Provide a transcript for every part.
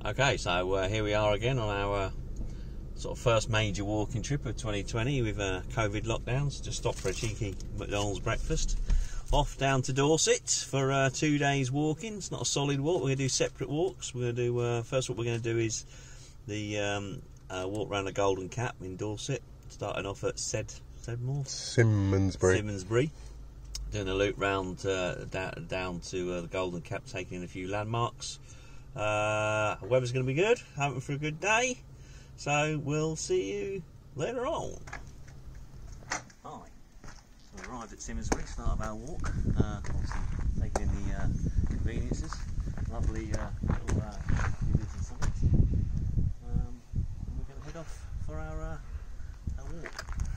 Okay, so here we are again on our sort of first major walking trip of 2020 with COVID lockdowns. Just stopped for a cheeky McDonald's breakfast. Off down to Dorset for 2 days walking. It's not a solid walk. We're going to do separate walks. We're going to do first. What we're going to do is the walk around the Goldencap in Dorset, starting off at Simmonsbury. Doing a loop round down to the Goldencap, taking in a few landmarks. Weather's going to be good. Hoping for a good day. So we'll see you later on. Hi. We arrived at Simmonsbury, start of our walk. Obviously taking in the conveniences. Lovely little villages and sights. And we're going to head off for our walk.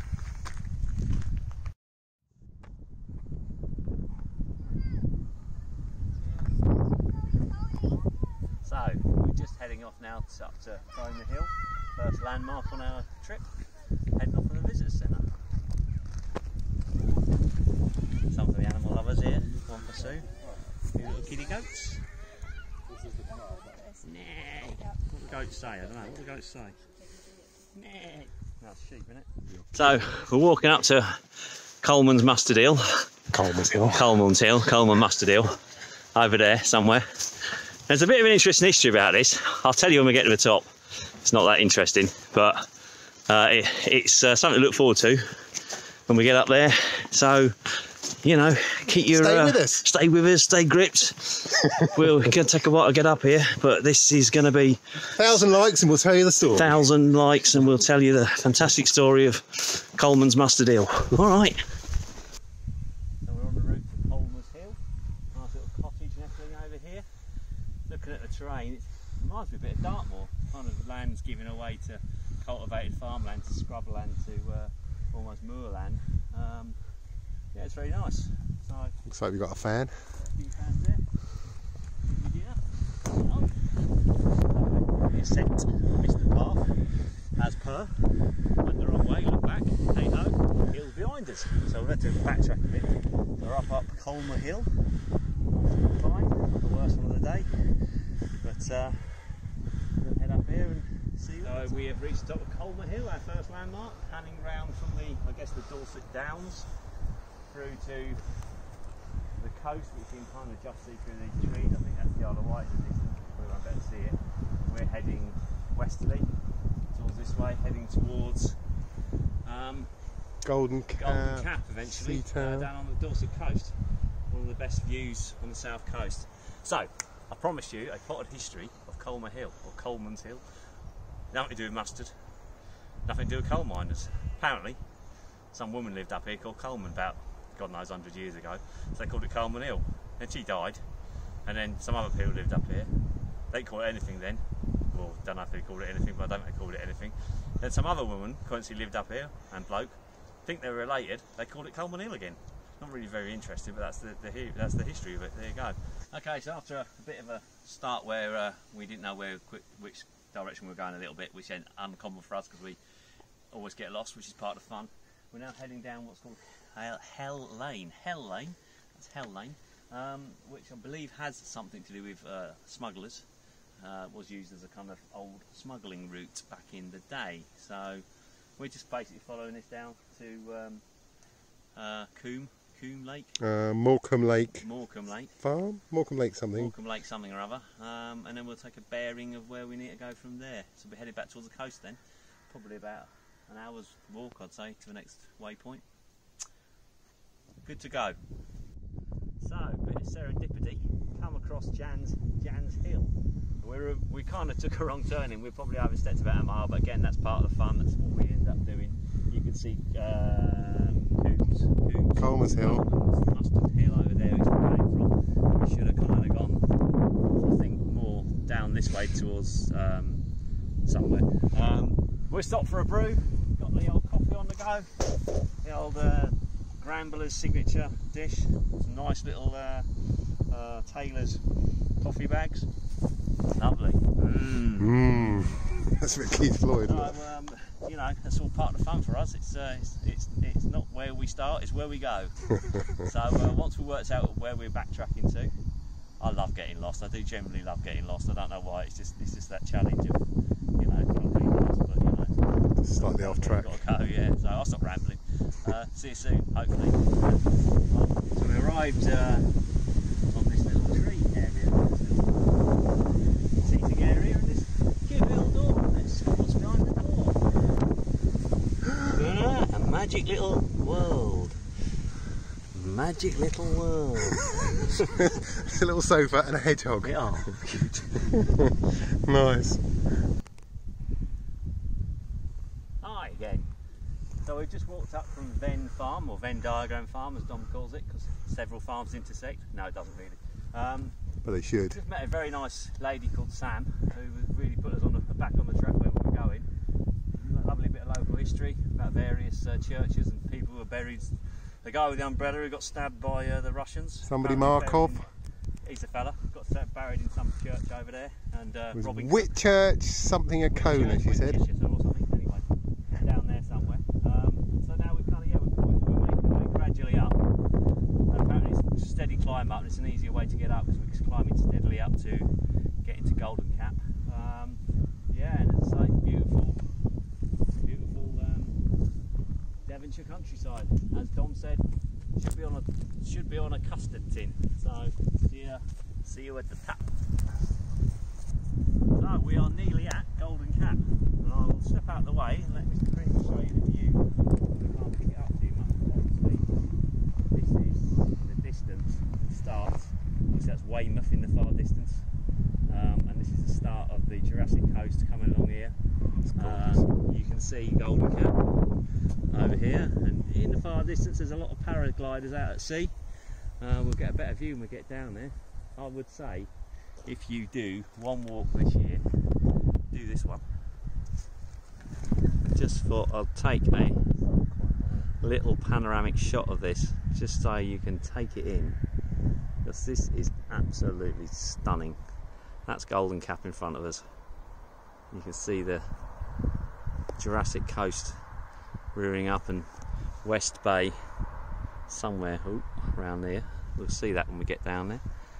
So we're just heading off now up to Cromer Hill, first landmark on our trip, heading off to the visitor centre. Some of the animal lovers here, one for Sue, a few little kiddie goats. Nah. What do the goats say? I don't know, what do the goats say? Nah. That's sheep, isn't it? So we're walking up to Coleman's Mustard Hill. Coleman Mustard Hill, over there somewhere. There's a bit of an interesting history about this. I'll tell you when we get to the top. It's not that interesting, but it's something to look forward to when we get up there. So, you know, keep your stay with us, stay gripped. We're going to take a while to get up here, but this is going to be 1,000 likes and we'll tell you the story. 1,000 likes and we'll tell you the fantastic story of Coleman's Mustard Hill. All right. Looking at the terrain, it reminds me a bit of Dartmoor. Kind of land's given away to cultivated farmland, to scrubland, to almost moorland. Yeah, it's very nice. So looks like we've got a fan. A few fans there. The ascent, missed the path, as per. Went the wrong way, look back, hey ho, hill's behind us. So we'll have to backtrack a bit. We're up Colmer Hill. Fine, not the worst one of the day. But we'll head up here and see. So we have reached the top of Colmer Hill, our first landmark, panning round from the Dorset Downs through to the coast, which you can kind of just see through these trees. I think that's the Isle of Wight in the distance, we won't be able to see it. We're heading westerly towards this way, heading towards Goldencap eventually, down on the Dorset coast. One of the best views on the south coast. So, I promised you a potted history of Colmer Hill, or Coleman's Hill. Nothing to do with mustard, nothing to do with coal miners. Apparently, some woman lived up here called Coleman about, God knows, 100 years ago. So they called it Coleman Hill. Then she died, and then some other people lived up here. They didn't call it anything then. Well, don't know if they called it anything, but I don't think they called it anything. Then some other woman, coincidentally, lived up here, and bloke, think they were related, they called it Coleman Hill again. Not really very interesting, but that's the history of it. There you go. Okay, so after a bit of a start where we didn't know which direction we were going a little bit, which is uncommon for us because we always get lost, which is part of the fun. We're now heading down what's called Hell Lane. That's Hell Lane, which I believe has something to do with smugglers. Was used as a kind of old smuggling route back in the day. So we're just basically following this down to Coombe Lake? Morecambe Lake. Farm? Morecambe Lake something. Morecambe Lake something or other. And then we'll take a bearing of where we need to go from there. So we're headed back towards the coast then. Probably about an hour's walk, I'd say, to the next waypoint. Good to go. So, a bit of serendipity. Come across Jan's Hill. We kind of took a wrong turning. We probably overstepped about a mile, but again, that's part of the fun. That's what we end up doing. You can see Coleman's Hill. Mustard Hill over there, which we came from. We should have kind of gone, I think, more down this way towards somewhere. We stopped for a brew. Got the old coffee on the go. The old Gramblers signature dish. Some nice little Taylor's coffee bags. Lovely. That's a bit Keith Floyd. You know, that's all part of the fun for us. It's not where we start, it's where we go. So once we worked out where we're backtracking to, I love getting lost. I do generally love getting lost. I don't know why. It's just that challenge of, you know, not being lost, but you know, Slightly off track. Got to go, yeah. So I'll stop rambling. See you soon, hopefully. So we arrived on this little tree area, this little seating area, and this cute little door. Let's see what's behind the door. A magic little world. Magic little world. It's a little sofa and a hedgehog. Oh, cute. Nice. Hi again. So we've just walked up from Venn Farm, or Venn Diagram Farm as Dom calls it, because several farms intersect. No, it doesn't really. But they should. Just met a very nice lady called Sam, who really put us on back on the track where we were going. A lovely bit of local history about various churches and people who were buried. The guy with the umbrella who got stabbed by the Russians. Somebody Markov. He's a fella. Got buried in some church over there. And Robin Whitchurch, something at Kona, she said. Or something. Anyway, down there somewhere. So now we've kind of we're making our way gradually up. And apparently it's a steady climb up, and it's an easier way to get up because we're climbing steadily up to get into Goldencap. Yeah, and it's like beautiful Devonshire countryside. As Dom said, should be on a custard tin. So see you at the top. So we are nearly at Goldencap, and I will step out of the way and let Mr. Green show you the view. We can't pick it up too much, obviously. This is in the distance. Starts. That's Weymouth in the far distance, and this is the start of the Jurassic coast coming along here. You can see Goldencap over here, and in the far distance there's a lot of paragliders out at sea. We'll get a better view when we get down there. I would say if you do one walk this year, do this one. Just thought I'll take a little panoramic shot of this just so you can take it in, because this is absolutely stunning. That's Goldencap in front of us. You can see the Jurassic coast rearing up, and West Bay somewhere around there. We'll see that when we get down there.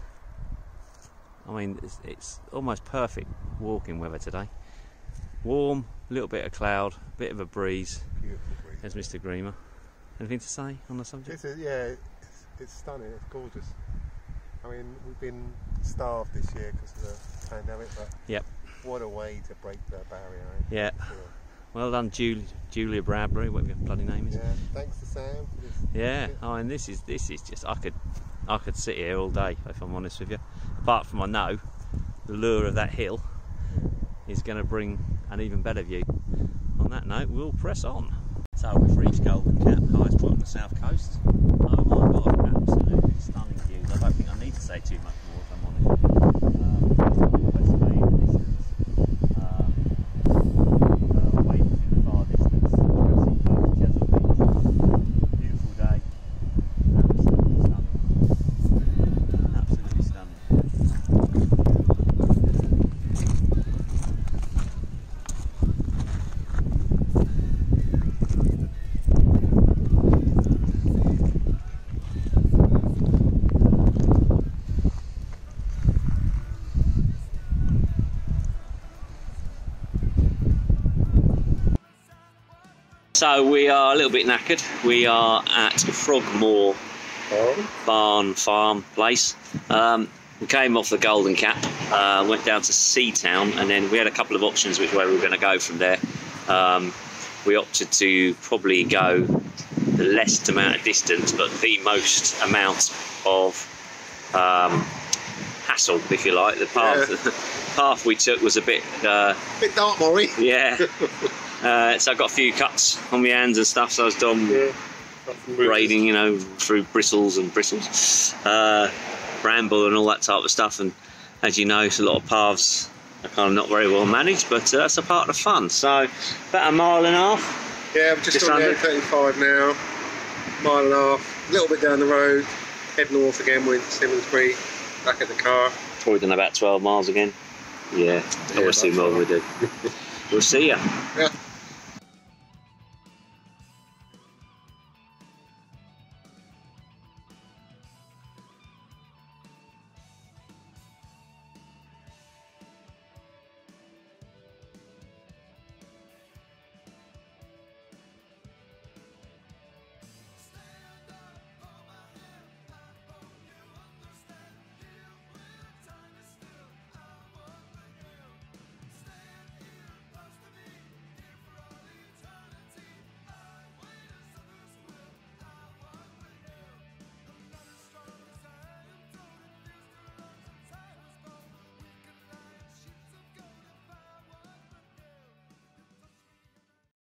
I mean, it's almost perfect walking weather today. Warm, a little bit of cloud, a bit of a breeze. Beautiful breeze. There's Mr. Greamer. Anything to say on the subject? It's stunning, it's gorgeous. I mean, we've been starved this year because of the pandemic, but yep. What a way to break the barrier, eh? Yeah. Well done, Julia Bradbury, whatever your bloody name is. Yeah, thanks to Sam for this. Yeah, I mean, this is just, I could sit here all day, if I'm honest with you. Apart from I know the lure of that hill is going to bring an even better view. On that note, we'll press on. So we've reached Goldencap, highest point on the south coast. Oh my god, absolutely stunning views. I don't think I need to say too much more, if I'm honest with you. West Bay in the distance. Weymouth in the far distance. Jurassic coast, Chesapeake. Beautiful day. Absolutely stunning. Absolutely stunning. So we are a little bit knackered. We are at Frogmore Barn Farm place. We came off the Goldencap, went down to Seatown, and then we had a couple of options which way we were going to go from there. We opted to probably go the least amount of distance, but the most amount of hassle, if you like. The path we took was a bit dark, Maury. Yeah. So I got a few cuts on my hands and stuff, so I was done braiding, you know, through bristles, bramble and all that type of stuff. And as you know, it's a lot of paths are kind of not very well managed, but that's a part of the fun. So about a mile and a half. Yeah, we're just on the A35 now, mile and a half, a little bit down the road, head north again, we're into Simmonsbury, back at the car. Probably done about 12 miles again. Yeah, we'll see more we do. We'll see ya. Yeah.